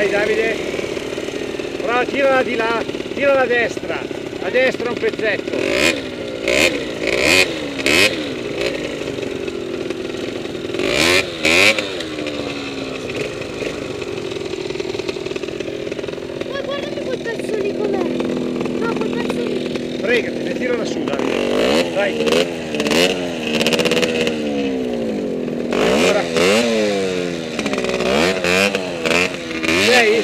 Davide. Bravo, tirala di là, tirala a destra un pezzetto. Fregatene, tirala su, Davide. Dai. Allora. Sei?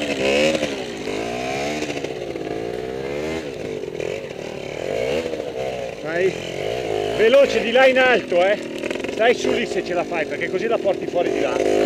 Vai. Veloce di là in alto, Stai su lì se ce la fai, perché così la porti fuori di là.